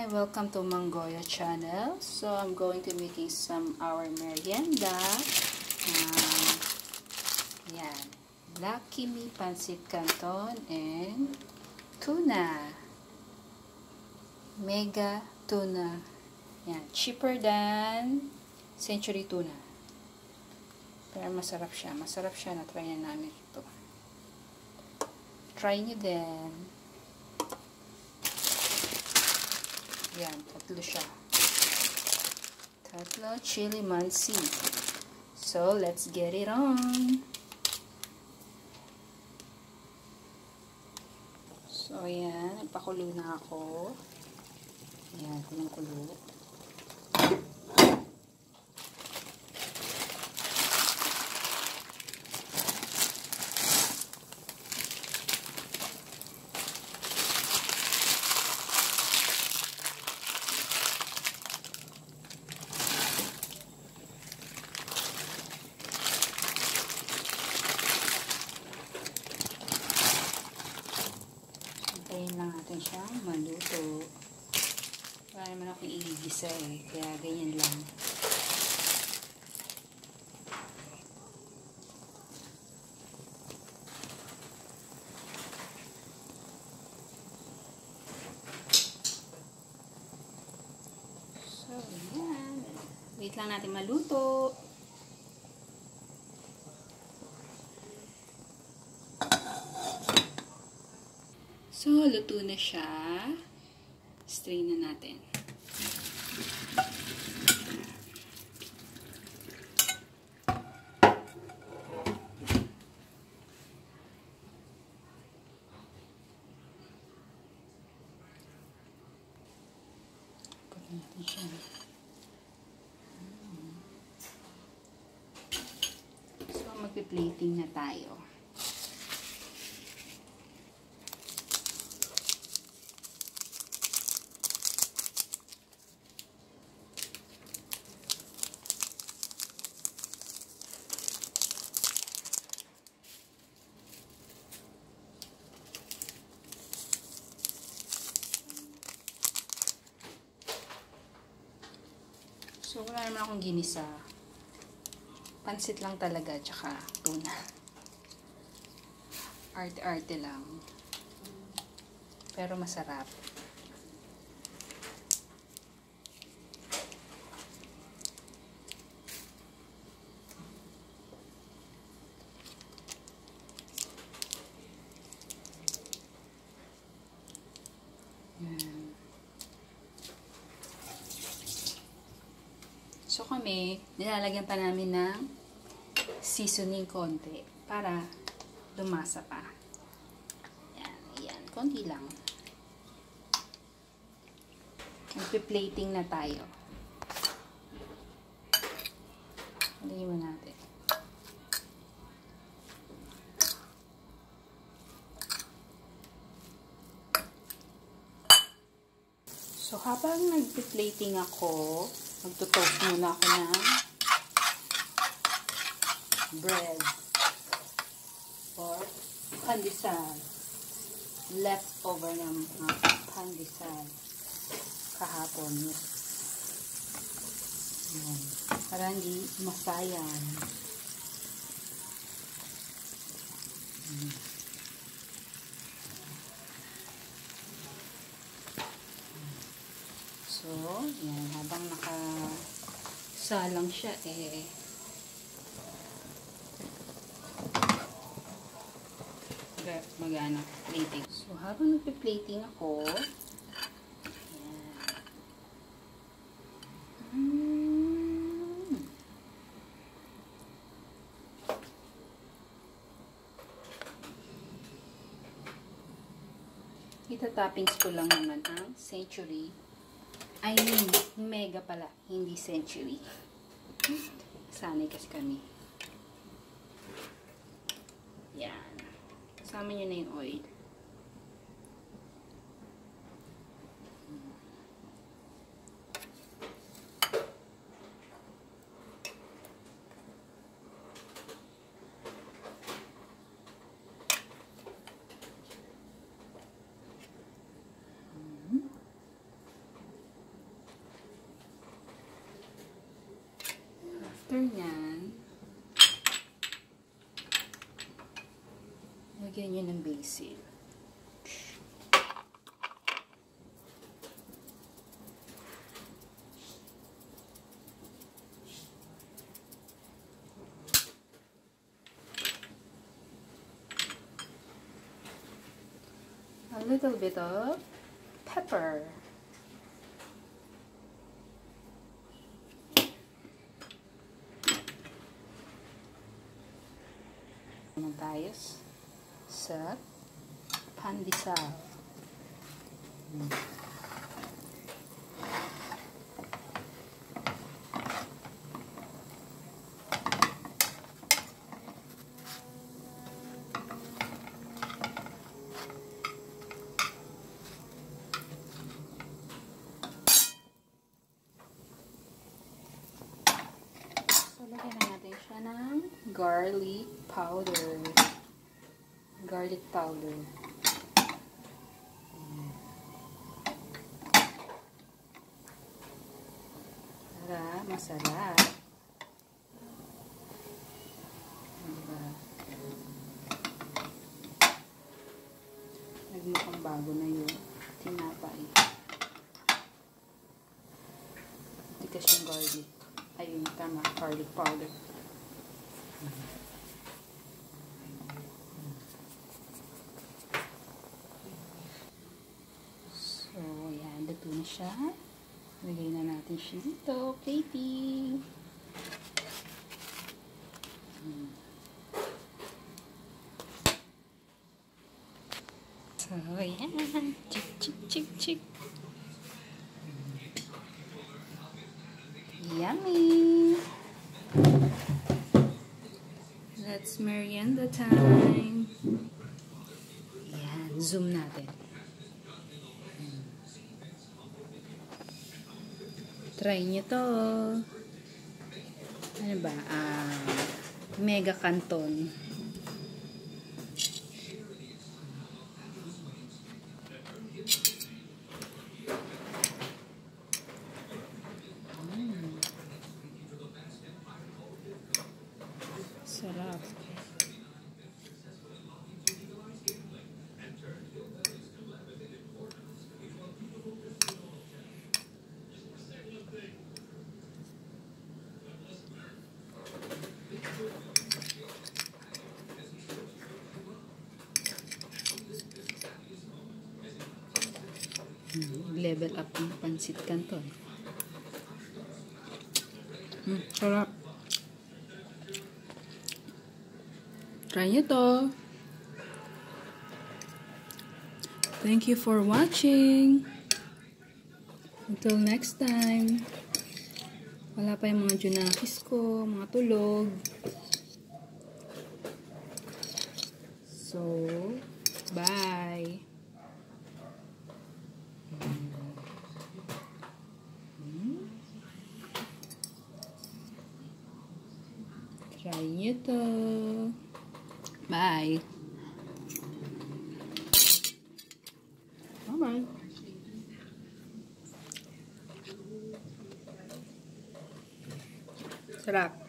welcome to Mangoyo channel. So I'm going to making some our merienda. Yan, Lucky Me pancit canton and tuna. Mega tuna. Yan, cheaper than Century tuna. Pero masarap siya. Masarap siya. Na-try na namin ito. Try nyo din. Yan, tatlo siya. Tatlo chili mansi. So, let's get it on. So, yan. Nagpakulo na ako. Yan, kulong-kulo. Hintayin lang natin siyang maluto. Wala naman akong igigisa eh. Kaya ganyan lang. So, yan. Wait lang natin maluto. So, luto na siya. Strain na natin. Pagod natin siya. So, magpi-plating na tayo. So, wala naman akong ginisa. Pansit lang talaga, tsaka tuna. Arte-arte lang. Pero masarap. Yan. So kami, nilalagyan pa namin ng seasoning konti para lumasa pa. Yan, yan. Konti lang. Magpi-plating na tayo. Lagyan mo natin. So habang nagpi-plating ako, magto-toast muna ako ng bread or pandesal. Leftover ng pandesal kahapon. Yan. Para hindi masayang. So, yan. Habang nakasalang siya, mag-ano, plating. So, habang nagpi-plating ako, ita-toppings ko lang naman ang Century. I mean, Mega pala, hindi Century. Sanay kasi kami. Yan. Kasama nyo na yung oil. basil. A little bit of pepper. Naman tayo sa pandesal. Lagyan na natin siya ng garlic powder. Garlic powder. Para masarap. Nagmukhang bago na yung tinapay. Tikas yung garlic. Ayun, tama. Garlic powder. So, yan. Luto na siya. Lagay na natin siya dito. Plating. So, yan. Chik, chik, chik, chik. Yummy! Let's merienda time. Yan, zoom natin. Try nyo to. Ano ba? Mega Canton. Sarap. Level up ng Pancit Canton. Sarap. Try nyo to. Thank you for watching. Until next time. Wala pa yung mga junakis ko, mga tulog. So, bye. Try nyo to. Bye. Bye-bye. Sarap.